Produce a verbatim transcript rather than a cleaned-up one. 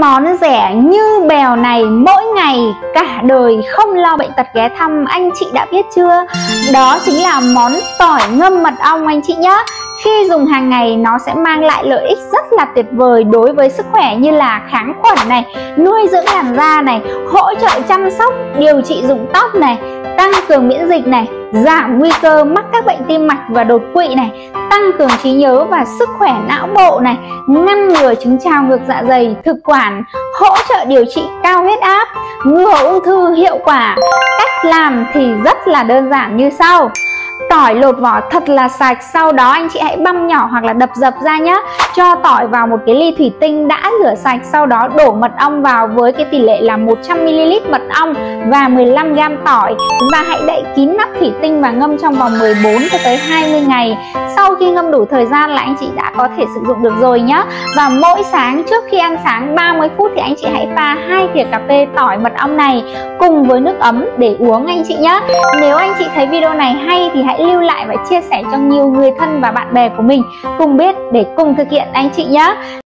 món rẻ như bèo này mỗi ngày cả đời không lo bệnh tật ghé thăm, anh chị đã biết chưa? Đó chính là món tỏi ngâm mật ong anh chị nhé. Khi dùng hàng ngày nó sẽ mang lại lợi ích rất là tuyệt vời đối với sức khỏe, như là kháng khuẩn này, nuôi dưỡng làn da này, hỗ trợ chăm sóc, điều trị rụng tóc này, tăng cường miễn dịch này, giảm nguy cơ mắc các bệnh tim mạch và đột quỵ này, tăng cường trí nhớ và sức khỏe não bộ này, ngăn ngừa chứng trào ngược dạ dày, thực quản, hỗ trợ điều trị cao huyết áp, ngừa ung thư hiệu quả. Cách làm thì rất là đơn giản như sau. Tỏi lột vỏ thật là sạch, sau đó anh chị hãy băm nhỏ hoặc là đập dập ra nhé. Cho tỏi vào một cái ly thủy tinh đã rửa sạch, sau đó đổ mật ong vào với cái tỷ lệ là một trăm mi li lít mật ong và mười lăm gam tỏi, và hãy đậy kín nắp thủy tinh và ngâm trong vòng mười bốn cho tới hai mươi ngày. Sau khi ngâm đủ thời gian là anh chị đã có thể sử dụng được rồi nhé. Và mỗi sáng trước khi ăn sáng ba mươi phút thì anh chị hãy pha hai thìa cà phê tỏi mật ong này cùng với nước ấm để uống anh chị nhé. Nếu anh chị thấy video này hay thì hãy lưu lại và chia sẻ cho nhiều người thân và bạn bè của mình cùng biết để cùng thực hiện anh chị nhé.